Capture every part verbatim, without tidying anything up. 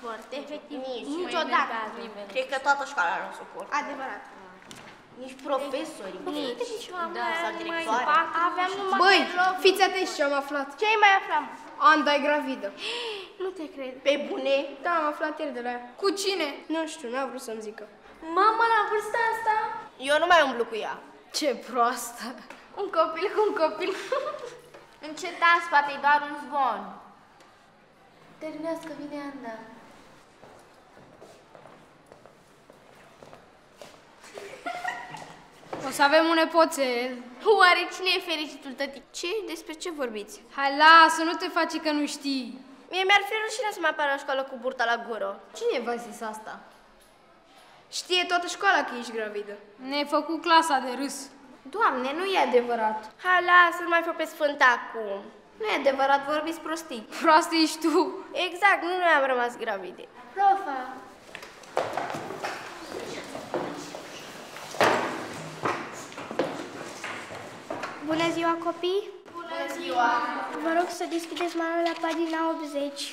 suport, efectiv, Nici. niciodată. Cred că toată școala nu suport. Adevărat. Nici profesorii. Nici. Da, sau directoare. Aveam numai Băi, loc. fiți atenți ce am aflat. Ce ai mai aflat, mă? Anda e gravidă. Nu te cred. Pe bune? Da, am aflat ieri de la ea. Cu cine? Nu știu, n-a vrut să-mi zică. Mama, la vârsta asta? Eu nu mai umblu cu ea. Ce proastă. Un copil cu un copil. Încetați, poate e doar un zvon. Terminați că vine Anda. O să avem un nepoțel. Oare cine e fericitul tătic? Ce? Despre ce vorbiți? Hai, lasă, nu te face că nu știi. Mie mi-ar fi rușine să mai apar la școală cu burta la gură. Cine v-a zis asta? Știe toată școala că ești gravidă. Ne-ai făcut clasa de râs. Doamne, nu e adevărat. Hai, lasă-l mai fă pe sfânt acum. Nu e adevărat, vorbiți prostii. Proastă ești tu. Exact, nu noi am rămas gravide. Profa. Bună ziua, copii! Bună ziua! Vă rog să deschideți manualul la pagina optzeci.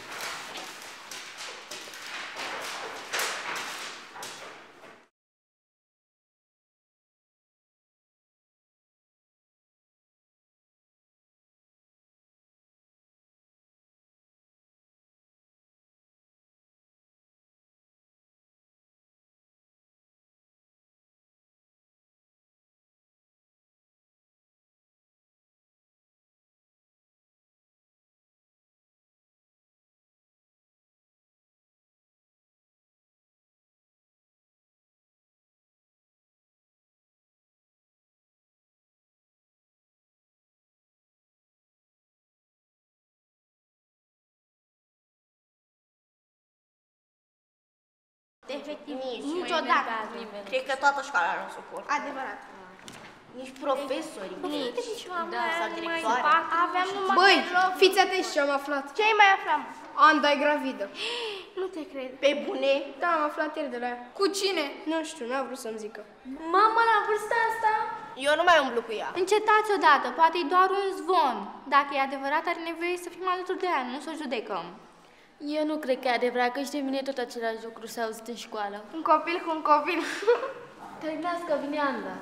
Efectiv, Nici. niciodată. Cred că toată școala nu suport. Adevărat. Nici profesorii. Nici. Da, sau directoare. Aveam numai Băi, loc. fiți atenți ce am aflat. Ce ai mai aflat, mă? Anda e gravidă. Nu te cred. Pe bune? Da, am aflat ieri de la ea. Cu cine? Nu știu, n-a vrut să-mi zică. Mama, la vârsta asta? Eu nu mai umblu cu ea. Încetați odată, poate e doar un zvon. Dacă e adevărat, are nevoie să fim alături de ea, nu să o judecăm. Eu nu cred că e adevărat, că și de mine tot același lucru s-a auzit în școală. Un copil cu un copil. Terminați că vine Anda.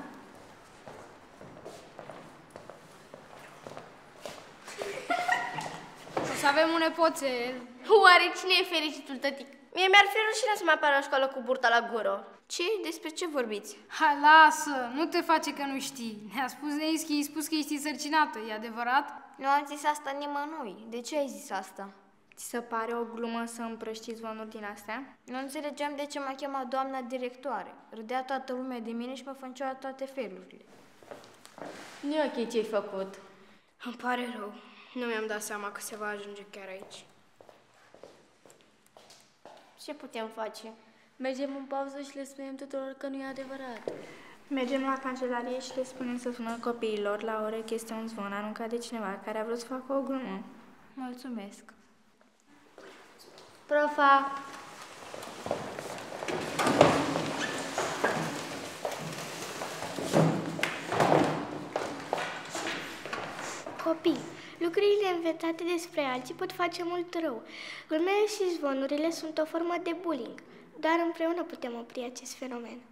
O să avem un nepoțel. Oare cine e fericitul tătic? Mie mi-ar fi rușine să mai apar la școală cu burta la gură. Ce? Despre ce vorbiți? Hai, lasă, nu te face că nu știi. Ne-a spus Neischi, i-ai spus că ești însărcinată, e adevărat? Nu am zis asta nimănui. De ce ai zis asta? Ți se pare o glumă să împrăști zvonuri din astea? Nu înțelegeam de ce mă chema doamna directoare. Râdea toată lumea de mine și mă făncea toate felurile. Nu e ok ce-ai făcut. Îmi pare rău. Nu mi-am dat seama că se va ajunge chiar aici. Ce putem face? Mergem în pauză și le spunem tuturor că nu e adevărat. Mergem la cancelarie și le spunem să spună copiilor la ore că este un zvon aruncat de cineva care a vrut să facă o glumă. Mulțumesc! Profa! Copii, lucrurile învățate despre alții pot face mult rău. Glumele și zvonurile sunt o formă de bullying. Doar împreună putem opri acest fenomen.